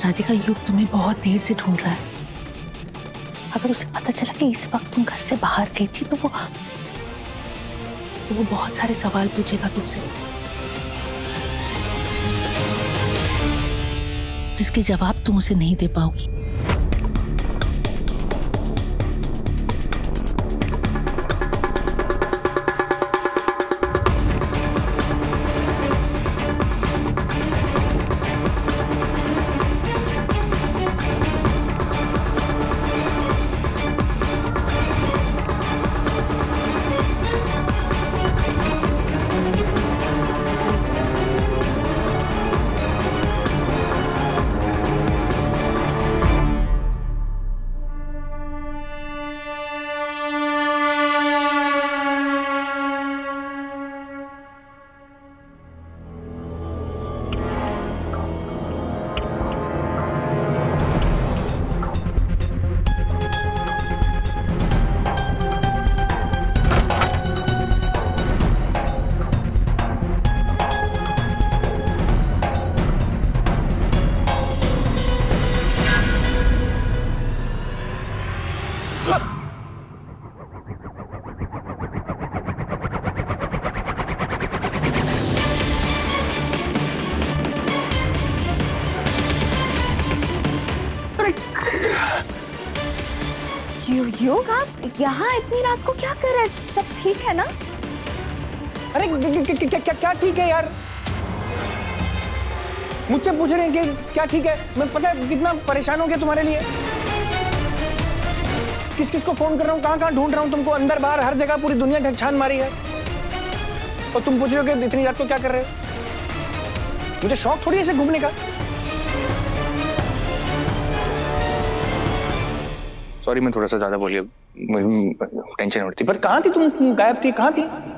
राधिका, युग तुम्हें बहुत देर से ढूंढ रहा है। अगर उसे पता चला कि इस वक्त तुम घर से बाहर गई थी तो वो बहुत सारे सवाल पूछेगा तुमसे, जिसके जवाब तुम उसे नहीं दे पाओगी। योग, आप यहाँ इतनी रात को क्या कर रहे हैं? सब ठीक है ना? अरे क्या ठीक है यार? मुझसे पूछ रहे हैं कि क्या ठीक है? मैं पता है कितना परेशान हो गया तुम्हारे लिए। किस किस को फोन कर रहा हूँ, कहाँ कहाँ ढूंढ रहा हूँ तुमको, अंदर बाहर हर जगह पूरी दुनिया छान मारी है, और तुम पूछ रहे हो कि इतनी रात को क्या कर रहे हो? मुझे शौक थोड़ी ऐसे घूमने का। सॉरी, मैं थोड़ा सा ज्यादा बोल गया, टेंशन हो रही थी। पर कहाँ थी तुम? गायब थी, कहाँ थी?